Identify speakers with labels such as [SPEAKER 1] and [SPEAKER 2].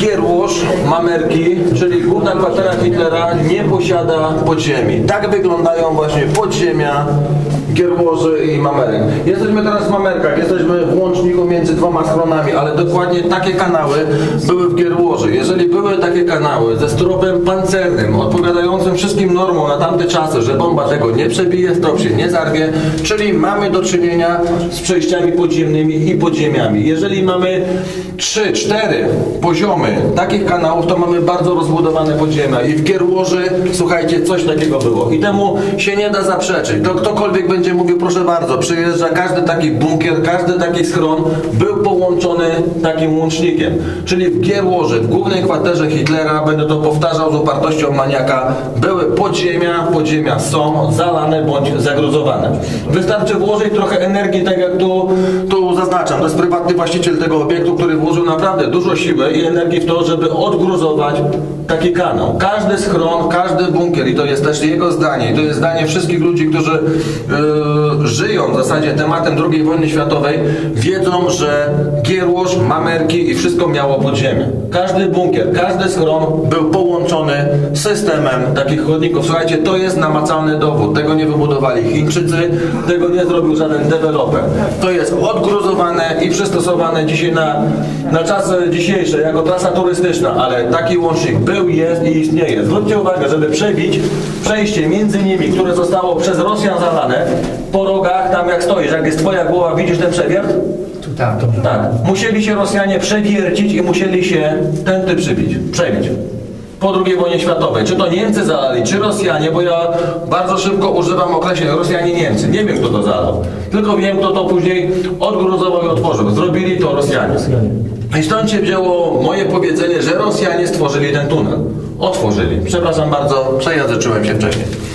[SPEAKER 1] Gierłoż Mamerki, czyli główna kwatera Hitlera, nie posiada podziemi. Tak wyglądają właśnie podziemia Gierłoży i Mamerek. Jesteśmy teraz w Mamerkach, jesteśmy w łączniku między dwoma schronami, ale dokładnie takie kanały były w Gierłoży. Jeżeli były takie kanały ze stropem pancernym, odpowiadającym wszystkim normom na tamte czasy, że bomba tego nie przebije, strop się nie zarwie, czyli mamy do czynienia z przejściami podziemnymi i podziemiami. Jeżeli mamy 3-4 poziomy takich kanałów, to mamy bardzo rozbudowane podziemia i w Gierłoży, słuchajcie, coś takiego było i temu się nie da zaprzeczyć. To ktokolwiek będzie mówił, proszę bardzo, przyjeżdża, każdy taki bunkier, każdy taki schron był połączony takim łącznikiem, czyli w Gierłoży, w głównej kwaterze Hitlera, będę to powtarzał z upartością maniaka, były podziemia są zalane bądź zagruzowane. Wystarczy włożyć trochę energii, tak jak tu zaznaczam, to jest prywatny właściciel tego obiektu, który włożył naprawdę dużo siły i energii w to, żeby odgruzować taki kanał. Każdy schron, każdy bunkier, i to jest też jego zdanie, i to jest zdanie wszystkich ludzi, którzy żyją w zasadzie tematem II wojny światowej, wiedzą, że Gierłoż, Mamerki i wszystko miało podziemie. Każdy bunkier, każdy schron był połączony systemem takich chodników. Słuchajcie, to jest namacalny dowód. Tego nie wybudowali Chińczycy, tego nie zrobił żaden deweloper. To jest odgruzowane i przystosowane dzisiaj na czasy dzisiejsze jako trasa turystyczna, ale taki łącznik był, jest i istnieje. Zwróćcie uwagę, żeby przebić przejście między nimi, które zostało przez Rosjan zalane, po rogach, tam jak stoisz, jak jest twoja głowa, widzisz ten przewiert?
[SPEAKER 2] Tak.
[SPEAKER 1] Tak. Musieli się Rosjanie przewiercić i musieli się tędy przebić. Po II wojnie światowej. Czy to Niemcy zalali, czy Rosjanie, bo ja bardzo szybko używam określenia Rosjanie-Niemcy. Nie wiem, kto to zalał. Tylko wiem, kto to później odgruzował i otworzył. Zrobili to Rosjanie. I stąd się wzięło moje powiedzenie, że Rosjanie stworzyli ten tunel. Otworzyli. Przepraszam bardzo, przejęzyczyłem się wcześniej.